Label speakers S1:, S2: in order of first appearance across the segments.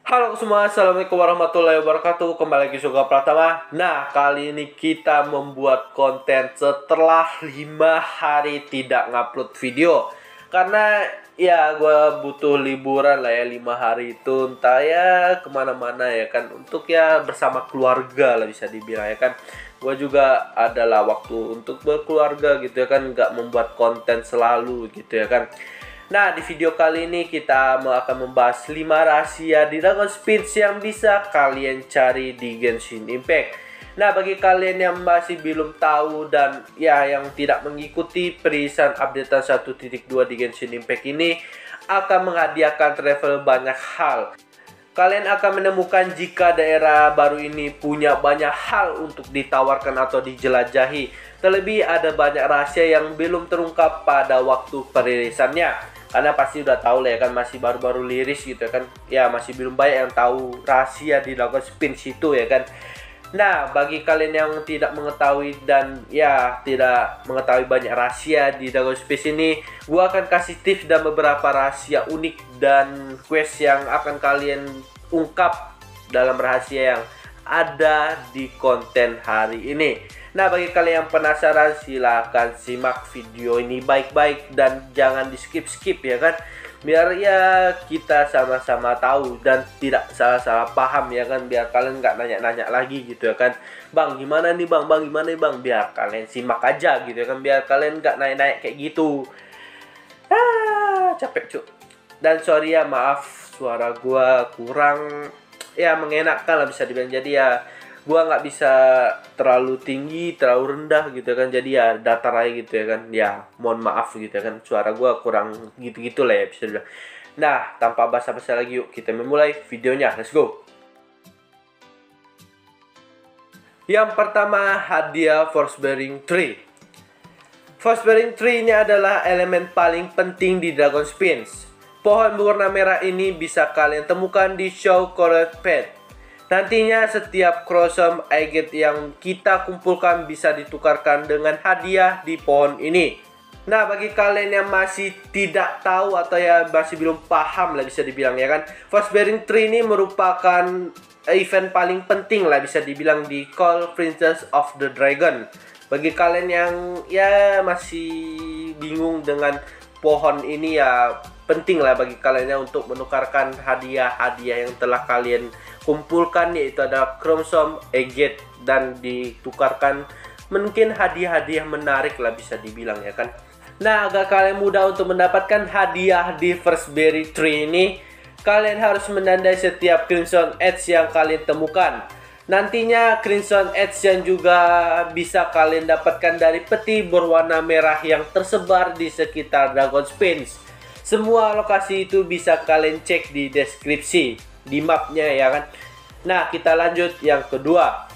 S1: Halo semua, assalamualaikum warahmatullahi wabarakatuh. Kembali lagi Suga Pratama. Nah, kali ini kita membuat konten setelah 5 hari tidak ngupload video. Karena ya gue butuh liburan lah ya 5 hari itu. Entah ya kemana-mana ya kan. Untuk ya bersama keluarga lah bisa dibilang ya kan. Gue juga adalah waktu untuk berkeluarga gitu ya kan. Nggak membuat konten selalu gitu ya kan. Nah, di video kali ini kita akan membahas 5 rahasia di Dragon Speed yang bisa kalian cari di Genshin Impact. Nah, bagi kalian yang masih belum tahu dan ya yang tidak mengikuti perisan updatean 1.2 di Genshin Impact ini akan menghadiahkan travel banyak hal. Kalian akan menemukan jika daerah baru ini punya banyak hal untuk ditawarkan atau dijelajahi. Terlebih ada banyak rahasia yang belum terungkap pada waktu perilisannya. Karena pasti udah tahu lah ya kan, masih baru-baru liris gitu ya kan. Ya masih belum banyak yang tahu rahasia di Dragon Speed itu ya kan. Nah, bagi kalian yang tidak mengetahui dan ya tidak mengetahui banyak rahasia di Dragon Speed ini, gua akan kasih tips dan beberapa rahasia unik dan quest yang akan kalian ungkap dalam rahasia yang ada di konten hari ini. Nah, bagi kalian yang penasaran, silahkan simak video ini baik-baik dan jangan di skip-skip ya kan. Biar ya kita sama-sama tahu dan tidak salah-salah paham ya kan. Biar kalian nggak nanya-nanya lagi gitu ya kan. Bang gimana nih bang, gimana nih bang. Biar kalian simak aja gitu ya kan. Biar kalian nggak nanya-nanya kayak gitu. Capek cuk. Dan sorry ya, maaf suara gua kurang ya mengenakan lah bisa dibilang. Jadi ya gua nggak bisa terlalu tinggi, terlalu rendah gitu kan. Jadi ya datar aja gitu ya kan. Ya mohon maaf gitu ya kan. Suara gua kurang gitu-gitu lah ya bisa dibilang. Nah, tanpa basa-basi lagi yuk kita memulai videonya. Let's go. Yang pertama, hadiah Force Bearing Tree. Force Bearing Tree ini adalah elemen paling penting di Dragon Spins. Pohon berwarna merah ini bisa kalian temukan di Show Correct Pet. Nantinya setiap Chromosome Agate yang kita kumpulkan bisa ditukarkan dengan hadiah di pohon ini. Nah, bagi kalian yang masih tidak tahu atau ya masih belum paham lah bisa dibilang ya kan, Force Bearing Tree ini merupakan event paling penting lah bisa dibilang di Call Princess of the Dragon. Bagi kalian yang ya masih bingung dengan pohon ini ya penting lah bagi kalian ya untuk menukarkan hadiah-hadiah yang telah kalian kumpulkan, yaitu ada Chromosome Agate, dan ditukarkan mungkin hadiah-hadiah menarik lah bisa dibilang ya kan. Nah, agar kalian mudah untuk mendapatkan hadiah di Force Bearing Tree ini, kalian harus menandai setiap Crimson Edge yang kalian temukan. Nantinya Crimson Edge yang juga bisa kalian dapatkan dari peti berwarna merah yang tersebar di sekitar Dragon Spins. Semua lokasi itu bisa kalian cek di deskripsi, di mapnya ya kan. Nah, kita lanjut yang kedua.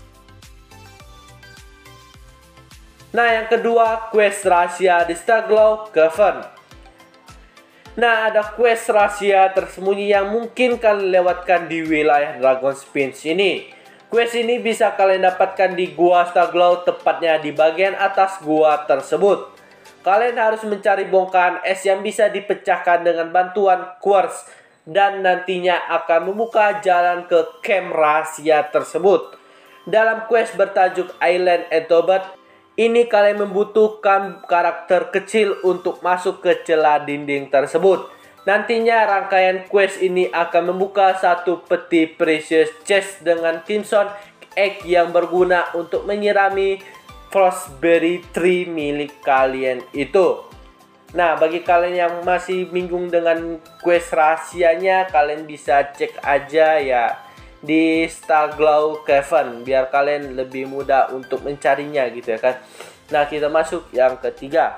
S1: Nah, yang kedua, quest rahasia di Starglow Cavern. Nah, ada quest rahasia tersembunyi yang mungkin kalian lewatkan di wilayah Dragon Spins ini. Quest ini bisa kalian dapatkan di Gua Starglow, tepatnya di bagian atas gua tersebut. Kalian harus mencari bongkahan es yang bisa dipecahkan dengan bantuan quartz dan nantinya akan membuka jalan ke camp rahasia tersebut. Dalam quest bertajuk Island Etobot, ini kalian membutuhkan karakter kecil untuk masuk ke celah dinding tersebut. Nantinya rangkaian quest ini akan membuka satu peti precious chest dengan Crimson Egg yang berguna untuk menyirami Frostberry Tree milik kalian itu. Nah, bagi kalian yang masih bingung dengan quest rahasianya, kalian bisa cek aja ya di Starglow Cavern biar kalian lebih mudah untuk mencarinya gitu ya kan. Nah, kita masuk yang ketiga.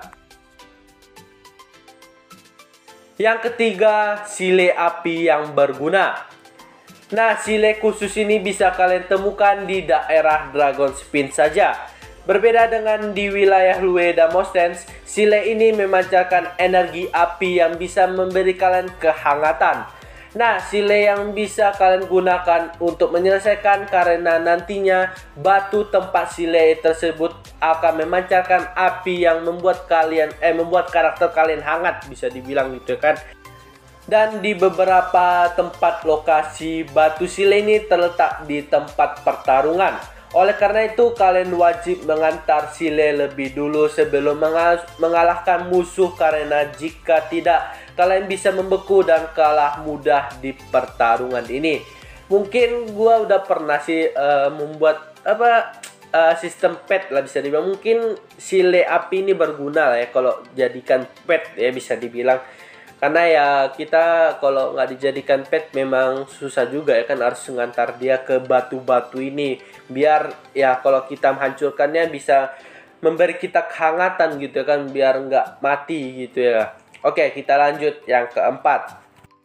S1: Yang ketiga, sile api yang berguna. Nah, sile khusus ini bisa kalian temukan di daerah Dragon Spin saja. Berbeda dengan di wilayah Lue dan Mostens, sile ini memancarkan energi api yang bisa memberi kalian kehangatan. Nah, sile yang bisa kalian gunakan untuk menyelesaikan karena nantinya batu tempat sile tersebut akan memancarkan api yang membuat karakter kalian hangat bisa dibilang gitu kan. Dan di beberapa tempat lokasi batu sile ini terletak di tempat pertarungan. Oleh karena itu kalian wajib mengantar sile lebih dulu sebelum mengalahkan musuh, karena jika tidak kalian bisa membeku dan kalah mudah di pertarungan ini. Mungkin gua udah pernah sih membuat sistem pet lah bisa dibilang. Mungkin sile api ini berguna lah ya kalau jadikan pet ya bisa dibilang. Karena ya kita kalau nggak dijadikan pet memang susah juga ya kan, harus mengantar dia ke batu-batu ini biar ya kalau kita menghancurkannya bisa memberi kita kehangatan gitu ya kan, biar nggak mati gitu ya. Oke, kita lanjut yang keempat.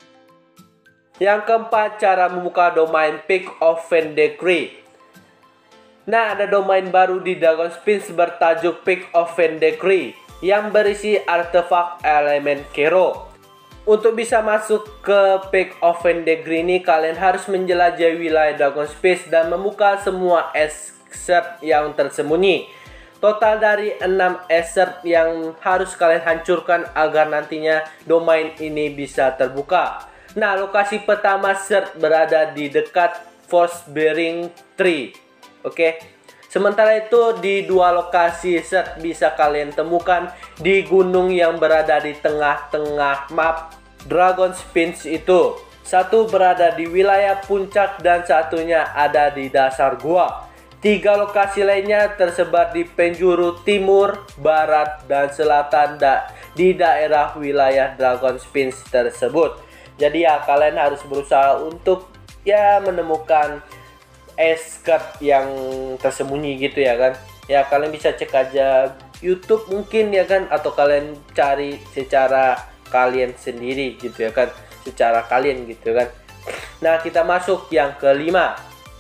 S1: Yang keempat, cara membuka domain Peak of Vendekri. Nah, ada domain baru di Dragon Spins bertajuk Peak of Vendekri yang berisi artefak elemen Kero. Untuk bisa masuk ke Peak of Vendekri ini, kalian harus menjelajahi wilayah Dragon Space dan membuka semua excerpt yang tersembunyi. Total dari 6 excerpt yang harus kalian hancurkan agar nantinya domain ini bisa terbuka. Nah, lokasi pertama excerpt berada di dekat Force Bearing Tree. Oke. Sementara itu di dua lokasi set bisa kalian temukan di gunung yang berada di tengah-tengah map Dragon Spins itu. Satu berada di wilayah puncak dan satunya ada di dasar gua. 3 lokasi lainnya tersebar di penjuru timur, barat, dan selatan di daerah wilayah Dragon Spins tersebut. Jadi ya kalian harus berusaha untuk ya menemukan escape yang tersembunyi gitu ya kan. Ya kalian bisa cek aja YouTube mungkin ya kan, atau kalian cari secara kalian sendiri gitu ya kan, secara kalian gitu kan. Nah, kita masuk yang kelima.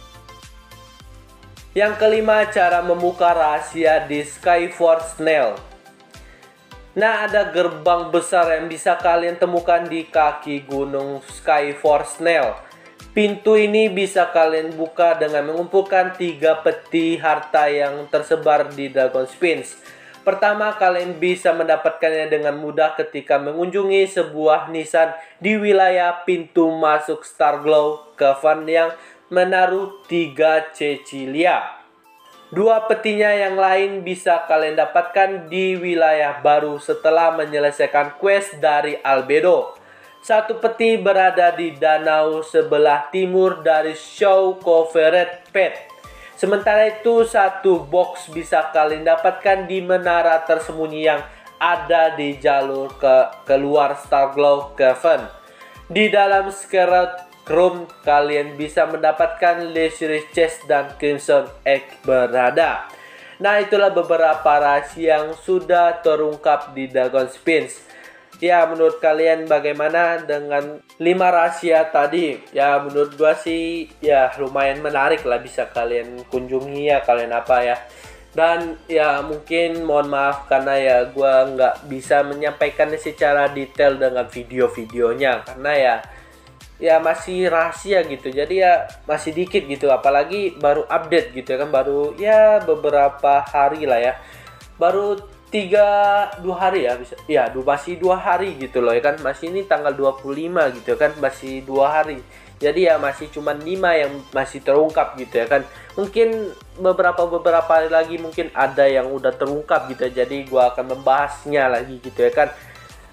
S1: Yang kelima, cara membuka rahasia di Skyforce Snail. Nah, ada gerbang besar yang bisa kalian temukan di kaki gunung Skyforce Snail. Pintu ini bisa kalian buka dengan mengumpulkan 3 peti harta yang tersebar di Dragon Spins. Pertama, kalian bisa mendapatkannya dengan mudah ketika mengunjungi sebuah nisan di wilayah pintu masuk Starglow Cavern yang menaruh 3 Cecilia. 2 petinya yang lain bisa kalian dapatkan di wilayah baru setelah menyelesaikan quest dari Albedo. 1 peti berada di danau sebelah timur dari Show Covered Pet. Sementara itu 1 box bisa kalian dapatkan di menara tersembunyi yang ada di jalur keluar Starglow Cavern. Di dalam Scarlet Room kalian bisa mendapatkan Leisure Chest dan Crimson Egg berada. Nah, itulah beberapa rahasia yang sudah terungkap di Dragon Spins. Ya, menurut kalian bagaimana dengan 5 rahasia tadi? Ya, menurut gua sih ya lumayan menarik lah, bisa kalian kunjungi ya, kalian apa ya. Dan ya mungkin mohon maaf karena ya gua nggak bisa menyampaikannya secara detail dengan video-videonya, karena ya masih rahasia gitu. Jadi ya masih dikit gitu, apalagi baru update gitu ya kan, baru ya beberapa hari lah ya. Baru 2 hari ya bisa ya, masih 2 hari gitu loh ya kan, masih ini tanggal 25 gitu kan, masih 2 hari. Jadi ya masih cuma 5 yang masih terungkap gitu ya kan. Mungkin beberapa hari lagi mungkin ada yang udah terungkap gitu, jadi gua akan membahasnya lagi gitu ya kan.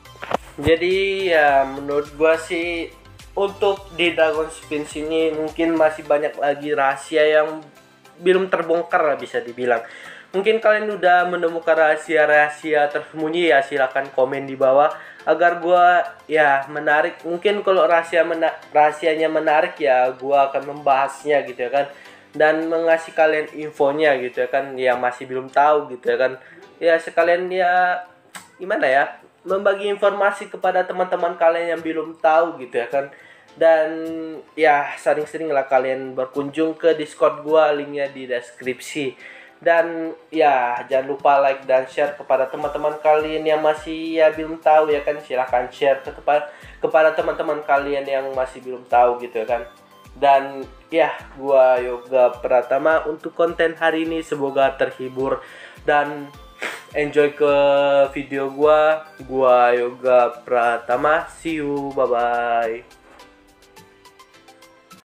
S1: Jadi ya menurut gua sih untuk di Dragon Spins ini mungkin masih banyak lagi rahasia yang belum terbongkar lah bisa dibilang. Mungkin kalian udah menemukan rahasia-rahasia tersembunyi ya, silahkan komen di bawah agar gua ya menarik. Mungkin kalau rahasianya menarik ya gua akan membahasnya gitu ya kan, dan mengasih kalian infonya gitu ya kan, yang masih belum tahu gitu ya kan. Ya sekalian ya gimana ya, membagi informasi kepada teman-teman kalian yang belum tahu gitu ya kan. Dan ya sering-sering lah kalian berkunjung ke Discord gua, linknya di deskripsi. Dan ya jangan lupa like dan share kepada teman-teman kalian yang masih ya belum tahu ya kan, silahkan share kepada teman-teman kalian yang masih belum tahu gitu ya kan. Dan ya gua Yoga Pratama untuk konten hari ini, semoga terhibur dan enjoy ke video gua Yoga Pratama. See you, bye bye.